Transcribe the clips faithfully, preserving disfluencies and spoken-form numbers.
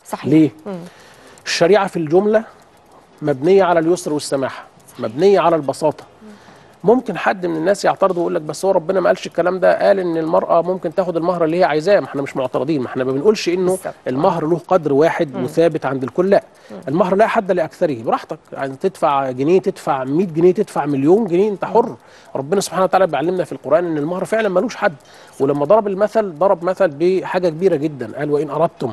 صحيح. ليه؟ مم. الشريعه في الجمله مبنيه على اليسر والسماحه، مبنيه على البساطه. ممكن حد من الناس يعترض ويقول لك بس هو ربنا ما قالش الكلام ده، قال ان المراه ممكن تاخد المهر اللي هي عايزاه. ما احنا مش معترضين، ما احنا ما بنقولش انه بالظبط. المهر له قدر واحد مم. وثابت عند الكل، لا. المهر لا حد لاكثره، براحتك يعني تدفع جنيه، تدفع مية جنيه، تدفع مليون جنيه، انت حر. ربنا سبحانه وتعالى بيعلمنا في القران ان المهر فعلا ملوش حد. ولما ضرب المثل ضرب مثل بحاجه كبيره جدا، قال وان اردتم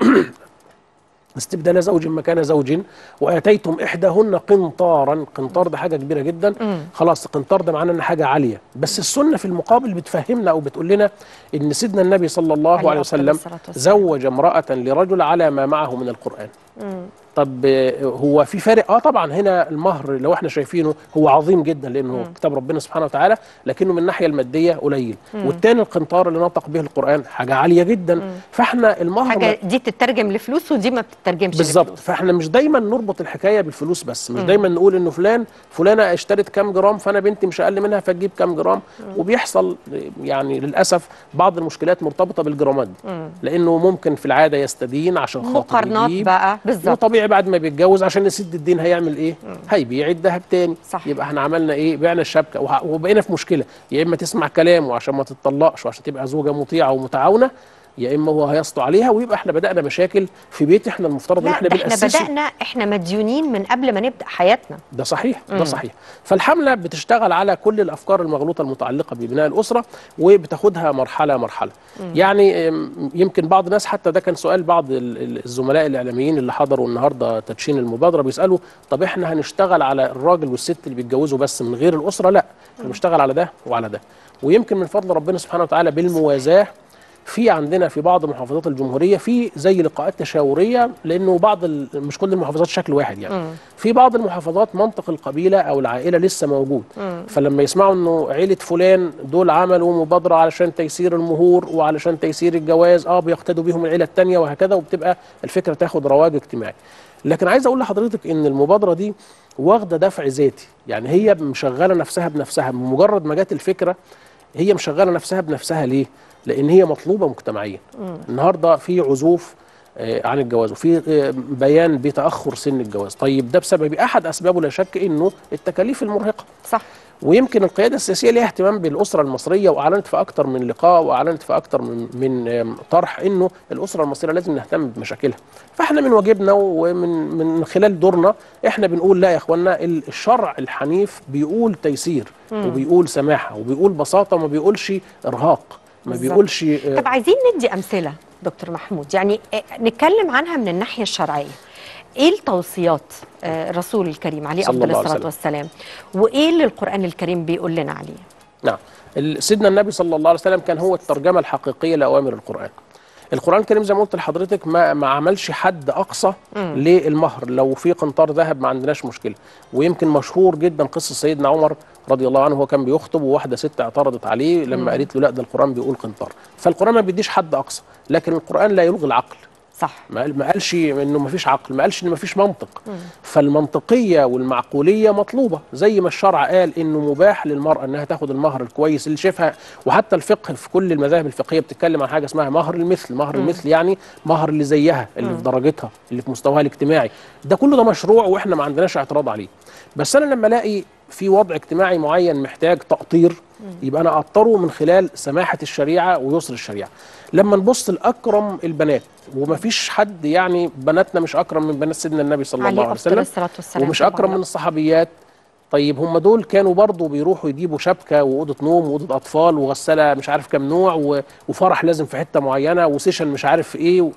استبدال زوج مكان زوج واتيتم احداهن قنطارا. قنطار ده حاجه كبيره جدا. مم. خلاص القنطار ده معناه ان حاجه عاليه، بس السنه في المقابل بتفهمنا او بتقول لنا ان سيدنا النبي صلى الله عليه عليه أفضل وسلم الصلاة والسلام. زوج امراه لرجل على ما معه من القران. مم. طب آه، هو في فرق؟ اه طبعا هنا المهر لو احنا شايفينه هو عظيم جدا لانه مم. كتاب ربنا سبحانه وتعالى، لكنه من الناحيه الماديه قليل. مم. والتاني القنطار اللي نطق به القران حاجه عاليه جدا. مم. فاحنا المهر حاجه دي تترجم لفلوس ودي ما بتترجمش بالظبط. لفلوس. فاحنا مش دايما نربط الحكايه بالفلوس بس، مش مم. دايما نقول انه فلان فلانه اشترت كام جرام فانا بنتي مش اقل منها فتجيب كام جرام. مم. وبيحصل يعني للاسف بعض المشكلات مرتبطه بالجرامات دي، مم. لانه ممكن في العاده يستدين عشان خاطر مقارنات يجيب. بقى بالظبط. وطبيعي بعد ما بيتجوز عشان يسد الدين هيعمل ايه؟ مم. هيبيع الذهب تاني. صح. يبقى احنا عملنا ايه؟ بعنا الشبكه وه- وبقينا في مشكله، يا اما تسمع كلامه عشان ما تتطلقش وعشان تبقى زوجه مطيعه ومتعاونه، يا اما هو هيسطو عليها ويبقى احنا بدانا مشاكل في بيت احنا المفترض ان لا احنا ده احنا بنأسسه. بدأنا احنا مديونين من قبل ما نبدأ حياتنا. ده صحيح، مم. ده صحيح. فالحملة بتشتغل على كل الأفكار المغلوطة المتعلقة ببناء الأسرة وبتاخدها مرحلة مرحلة. مم. يعني أم، يمكن بعض الناس، حتى ده كان سؤال بعض ال- ال- الزملاء الإعلاميين اللي حضروا النهاردة تدشين المبادرة، بيسألوا طب احنا هنشتغل على الراجل والست اللي بيتجوزوا بس من غير الأسرة؟ لا، احنا بنشتغل على ده وعلى ده. ويمكن من فضل ربنا سبحانه وتعالى بالموازاة في عندنا في بعض محافظات الجمهوريه في زي لقاءات تشاوريه، لانه بعض ال- مش كل المحافظات شكل واحد يعني. مم. في بعض المحافظات منطق القبيله او العائله لسه موجود. مم. فلما يسمعوا انه عيله فلان دول عملوا مبادره علشان تيسير المهور وعلشان تيسير الجواز، اه بيقتدوا بيهم العيله الثانيه وهكذا، وبتبقى الفكره تاخد رواج اجتماعي. لكن عايز اقول لحضرتك ان المبادره دي واخده دفع ذاتي، يعني هي مشغله نفسها بنفسها بمجرد ما جت الفكره. هي مشغله نفسها بنفسها ليه؟ لان هي مطلوبه مجتمعيا. مم. النهارده في عزوف آه، عن الجواز، وفي آه، بيان بتاخر سن الجواز. طيب ده بسبب احد اسبابه لا شك انه التكاليف المرهقه. صح. ويمكن القياده السياسيه ليها اهتمام بالاسره المصريه، واعلنت في اكثر من لقاء واعلنت في اكثر من من آم، طرح انه الاسره المصريه لازم نهتم بمشاكلها. فاحنا من واجبنا ومن من خلال دورنا احنا بنقول لا يا اخوانا، الشرع الحنيف بيقول تيسير مم. وبيقول سماحه وبيقول بساطه، ما بيقولش ارهاق، ما بالظبط. بيقولش آه، طب عايزين ندي أمثلة دكتور محمود، يعني آه، نتكلم عنها من الناحية الشرعية. ايه التوصيات آه، الرسول الكريم عليه صلى أفضل الله عليه الصلاة وسلم. والسلام، وايه اللي القرآن الكريم بيقول لنا عليه؟ نعم. ال- سيدنا النبي صلى الله عليه وسلم كان هو الترجمه الحقيقيه لاوامر القران. القرآن الكريم زي ما قلت لحضرتك ما ما عملش حد أقصى مم. للمهر. لو في قنطار ذهب ما عندناش مشكلة. ويمكن مشهور جدا قصة سيدنا عمر رضي الله عنه، هو كان بيخطب وواحدة ست اعترضت عليه لما مم. قالت له لا ده القرآن بيقول قنطار. فالقرآن ما بيديش حد أقصى، لكن القرآن لا يلغي العقل. صح. ما قال- ما قالش انه ما فيش عقل، ما قالش انه ما فيش منطق. مم. فالمنطقيه والمعقوليه مطلوبه، زي ما الشرع قال انه مباح للمراه انها تاخد المهر الكويس اللي شايفها. وحتى الفقه في كل المذاهب الفقهيه بتتكلم عن حاجه اسمها مهر المثل. مهر مم. المثل يعني مهر اللي زيها، اللي مم. في درجتها، اللي في مستواها الاجتماعي. ده كله ده مشروع واحنا ما عندناش اعتراض عليه. بس انا لما الاقي في وضع اجتماعي معين محتاج تقطير، يبقى انا اقطره من خلال سماحه الشريعه ويسر الشريعه. لما نبص لاكرم البنات، ومفيش حد يعني بناتنا مش اكرم من بنات سيدنا النبي صلى الله عليه عليه أفضل وسلم، الصلاة والسلام. ومش طبعاً. اكرم من الصحابيات. طيب هم دول كانوا برضو بيروحوا يجيبوا شبكه واوضه نوم واوضه اطفال وغساله مش عارف كام نوع و- وفرح لازم في حته معينه وسيشن مش عارف في ايه و...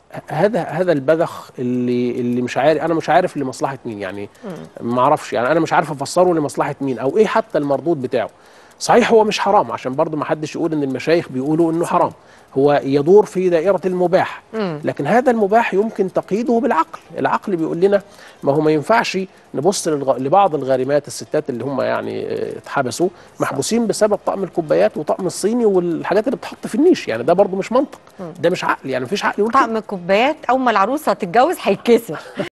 هذا هذا البذخ اللي اللي مش عارف، انا مش عارف لمصلحه مين يعني. ما اعرفش يعني، انا مش عارف افسره لمصلحه مين او ايه حتى المردود بتاعه. صحيح هو مش حرام، عشان برضو ما حدش يقول ان المشايخ بيقولوا انه حرام. هو يدور في دائره المباح، مم. لكن هذا المباح يمكن تقييده بالعقل. العقل بيقول لنا ما هو ما ينفعش نبص للغ... لبعض الغارمات الستات اللي هم يعني آه، اتحبسوا محبوسين بسبب طقم الكوبايات وطقم الصيني والحاجات اللي بتحط في النيش. يعني ده برضو مش منطق، ده مش عقل، يعني مفيش عقل يقول كده. طقم كوبايات أول ما العروسة تتجوز هيتكسر.